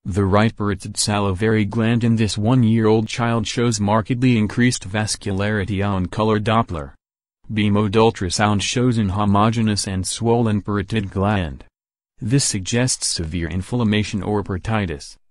The right parotid salivary gland in this 1-year-old child shows markedly increased vascularity on color Doppler. B-mode ultrasound shows inhomogenous and swollen parotid gland. This suggests severe inflammation or parotitis.